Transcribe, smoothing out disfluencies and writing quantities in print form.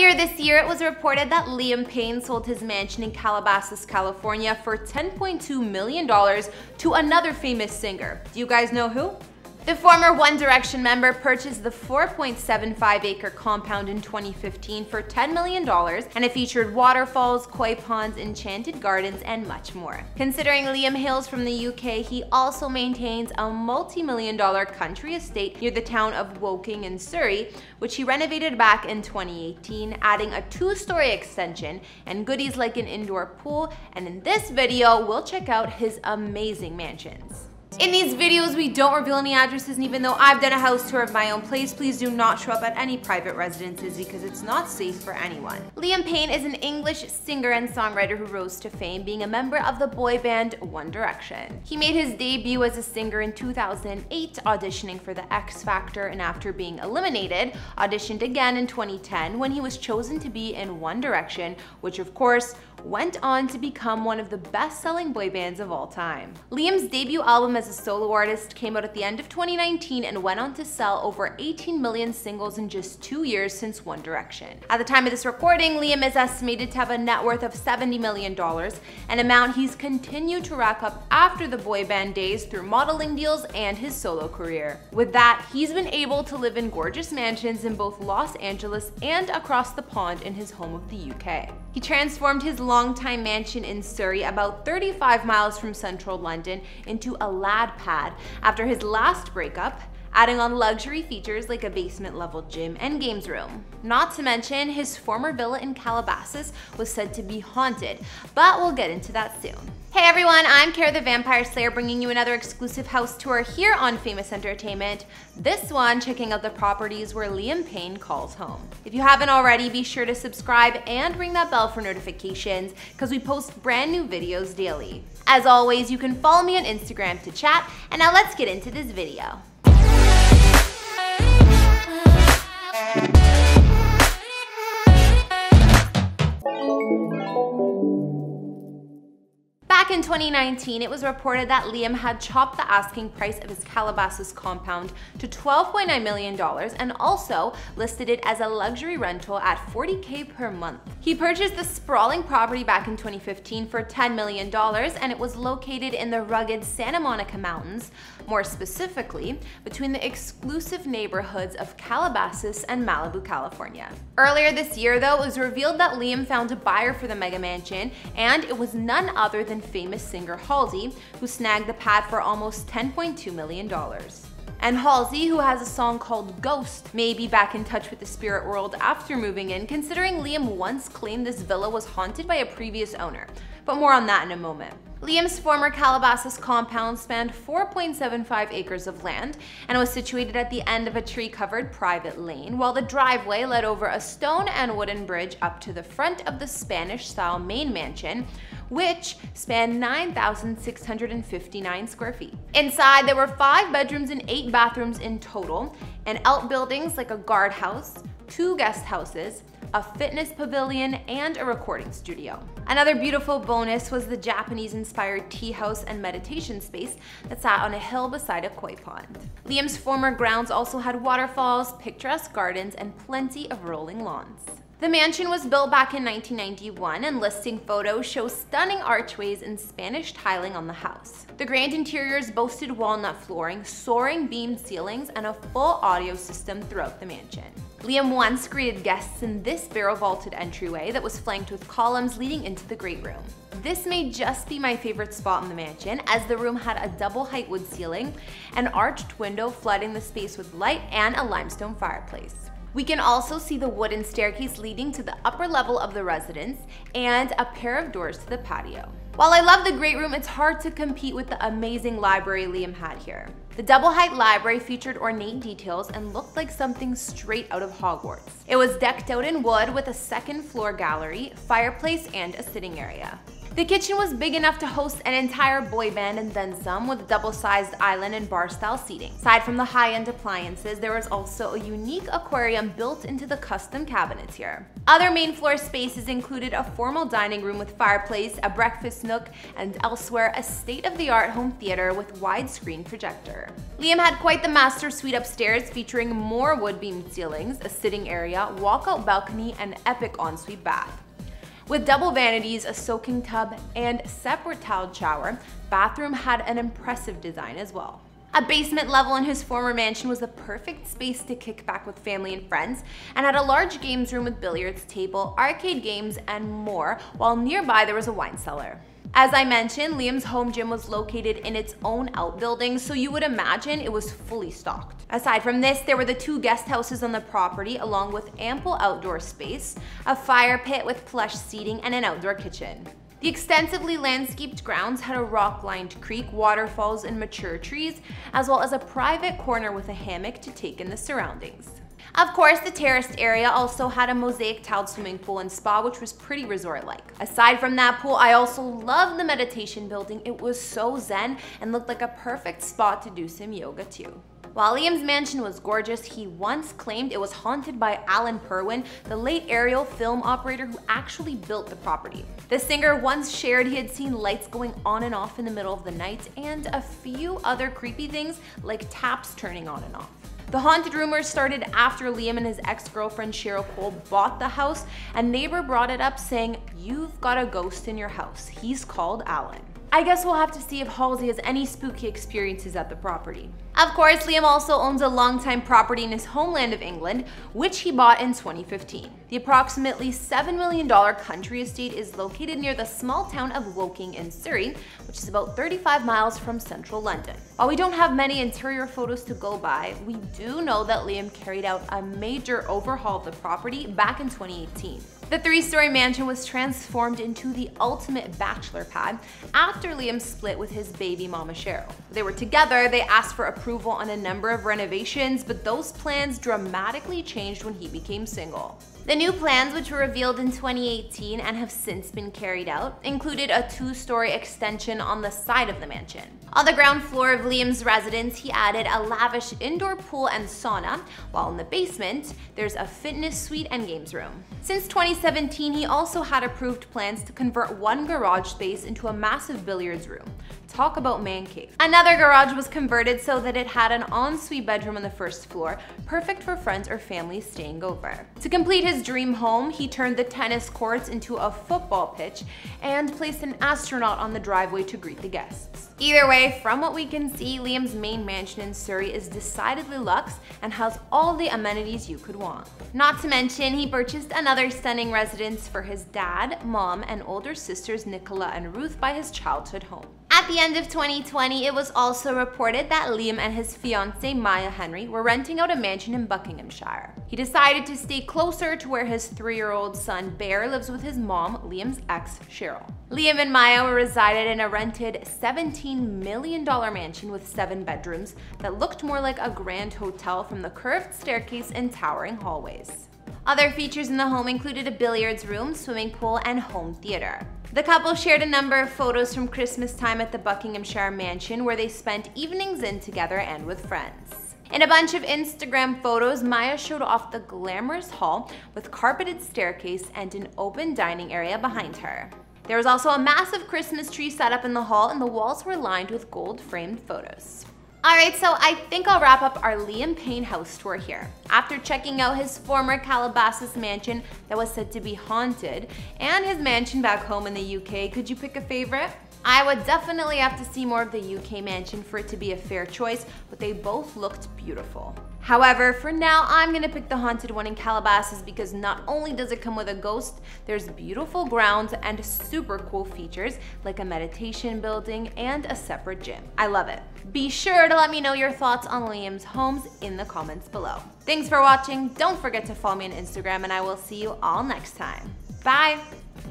Earlier this year, it was reported that Liam Payne sold his mansion in Calabasas, California for $10.2 million to another famous singer. Do you guys know who? The former One Direction member purchased the 4.75-acre compound in 2015 for $10 million, and it featured waterfalls, koi ponds, enchanted gardens, and much more. Considering Liam hails from the UK, he also maintains a multi-million-dollar country estate near the town of Woking in Surrey, which he renovated back in 2018, adding a 2-story extension and goodies like an indoor pool. And in this video, we'll check out his amazing mansions. In these videos, we don't reveal any addresses, and even though I've done a house tour of my own place, please do not show up at any private residences because it's not safe for anyone. Liam Payne is an English singer and songwriter who rose to fame being a member of the boy band One Direction. He made his debut as a singer in 2008, auditioning for the X Factor, and after being eliminated, auditioned again in 2010 when he was chosen to be in One Direction, which of course went on to become one of the best-selling boy bands of all time. Liam's debut album as a solo artist came out at the end of 2019 and went on to sell over 18 million singles in just 2 years since One Direction. At the time of this recording, Liam is estimated to have a net worth of $70 million, an amount he's continued to rack up after the boy band days through modeling deals and his solo career. With that, he's been able to live in gorgeous mansions in both Los Angeles and across the pond in his home of the UK. He transformed his longtime mansion in Surrey, about 35 miles from central London, into a lad pad after his last breakup, adding on luxury features like a basement-level gym and games room. Not to mention, his former villa in Calabasas was said to be haunted, but we'll get into that soon. Hey everyone, I'm Kara the Vampire Slayer, bringing you another exclusive house tour here on Famous Entertainment. This one checking out the properties where Liam Payne calls home. If you haven't already, be sure to subscribe and ring that bell for notifications because we post brand new videos daily. As always, you can follow me on Instagram to chat, and now let's get into this video. Back in 2019, it was reported that Liam had chopped the asking price of his Calabasas compound to $12.9 million and also listed it as a luxury rental at $40K per month. He purchased the sprawling property back in 2015 for $10 million, and it was located in the rugged Santa Monica Mountains, more specifically between the exclusive neighborhoods of Calabasas and Malibu, California. Earlier this year, though, it was revealed that Liam found a buyer for the mega mansion, and it was none other than famous singer Halsey, who snagged the pad for almost $10.2 million. And Halsey, who has a song called Ghost, may be back in touch with the spirit world after moving in, considering Liam once claimed this villa was haunted by a previous owner. But more on that in a moment. Liam's former Calabasas compound spanned 4.75 acres of land and was situated at the end of a tree-covered private lane, while the driveway led over a stone and wooden bridge up to the front of the Spanish-style main mansion, which spanned 9,659 square feet. Inside, there were 5 bedrooms and 8 bathrooms in total, and outbuildings like a guardhouse, 2 guest houses, a fitness pavilion, and a recording studio. Another beautiful bonus was the Japanese-inspired tea house and meditation space that sat on a hill beside a koi pond. Liam's former grounds also had waterfalls, picturesque gardens, and plenty of rolling lawns. The mansion was built back in 1991, and listing photos show stunning archways and Spanish tiling on the house. The grand interiors boasted walnut flooring, soaring beamed ceilings, and a full audio system throughout the mansion. Liam once greeted guests in this barrel-vaulted entryway that was flanked with columns leading into the great room. This may just be my favorite spot in the mansion, as the room had a double-height wood ceiling, an arched window flooding the space with light, and a limestone fireplace. We can also see the wooden staircase leading to the upper level of the residence and a pair of doors to the patio. While I love the great room, it's hard to compete with the amazing library Liam had here. The double-height library featured ornate details and looked like something straight out of Hogwarts. It was decked out in wood with a second-floor gallery, fireplace, and a sitting area. The kitchen was big enough to host an entire boy band and then some, with double-sized island and bar-style seating. Aside from the high-end appliances, there was also a unique aquarium built into the custom cabinets here. Other main floor spaces included a formal dining room with fireplace, a breakfast nook, and elsewhere a state-of-the-art home theater with widescreen projector. Liam had quite the master suite upstairs, featuring more wood-beamed ceilings, a sitting area, walkout balcony, and epic ensuite bath. With double vanities, a soaking tub, and separate tiled shower, bathroom had an impressive design as well. A basement level in his former mansion was the perfect space to kick back with family and friends, and had a large games room with billiards table, arcade games, and more, while nearby there was a wine cellar. As I mentioned, Liam's home gym was located in its own outbuilding, so you would imagine it was fully stocked. Aside from this, there were the 2 guest houses on the property, along with ample outdoor space, a fire pit with plush seating, and an outdoor kitchen. The extensively landscaped grounds had a rock-lined creek, waterfalls, and mature trees, as well as a private corner with a hammock to take in the surroundings. Of course, the terraced area also had a mosaic tiled swimming pool and spa, which was pretty resort-like. Aside from that pool, I also loved the meditation building. It was so zen and looked like a perfect spot to do some yoga too. While Liam's mansion was gorgeous, he once claimed it was haunted by Alan Purwin, the late aerial film operator who actually built the property. The singer once shared he had seen lights going on and off in the middle of the night, and a few other creepy things like taps turning on and off. The haunted rumors started after Liam and his ex-girlfriend Cheryl Cole bought the house. A neighbor brought it up saying, "You've got a ghost in your house. He's called Alan." I guess we'll have to see if Halsey has any spooky experiences at the property. Of course, Liam also owns a longtime property in his homeland of England, which he bought in 2015. The approximately $7 million country estate is located near the small town of Woking in Surrey, which is about 35 miles from central London. While we don't have many interior photos to go by, we do know that Liam carried out a major overhaul of the property back in 2018. The 3-story mansion was transformed into the ultimate bachelor pad after Liam split with his baby mama Cheryl. They were together, they asked for approval on a number of renovations, but those plans dramatically changed when he became single. The new plans, which were revealed in 2018 and have since been carried out, included a 2-story extension on the side of the mansion. On the ground floor of Liam's residence, he added a lavish indoor pool and sauna, while in the basement, there's a fitness suite and games room. Since 2017, he also had approved plans to convert one garage space into a massive billiards room. Talk about man cave. Another garage was converted so that it had an ensuite bedroom on the first floor, perfect for friends or family staying over. To complete his dream home, he turned the tennis courts into a football pitch and placed an astronaut on the driveway to greet the guests. Either way, from what we can see, Liam's main mansion in Surrey is decidedly luxe and has all the amenities you could want. Not to mention, he purchased another stunning residence for his dad, mom, and older sisters Nicola and Ruth by his childhood home. At the end of 2020, it was also reported that Liam and his fiancée Maya Henry were renting out a mansion in Buckinghamshire. He decided to stay closer to where his 3-year-old son Bear lives with his mom, Liam's ex, Cheryl. Liam and Maya were resided in a rented $17 million mansion with 7 bedrooms that looked more like a grand hotel from the curved staircase and towering hallways. Other features in the home included a billiards room, swimming pool, and home theater. The couple shared a number of photos from Christmas time at the Buckinghamshire mansion, where they spent evenings in together and with friends. In a bunch of Instagram photos, Maya showed off the glamorous hall with carpeted staircase and an open dining area behind her. There was also a massive Christmas tree set up in the hall, and the walls were lined with gold-framed photos. Alright, so I think I'll wrap up our Liam Payne house tour here. After checking out his former Calabasas mansion that was said to be haunted, and his mansion back home in the UK, could you pick a favorite? I would definitely have to see more of the UK mansion for it to be a fair choice, but they both looked beautiful. However, for now, I'm gonna pick the haunted one in Calabasas because not only does it come with a ghost, there's beautiful grounds and super cool features like a meditation building and a separate gym. I love it. Be sure to let me know your thoughts on Liam's homes in the comments below. Thanks for watching. Don't forget to follow me on Instagram, and I will see you all next time. Bye!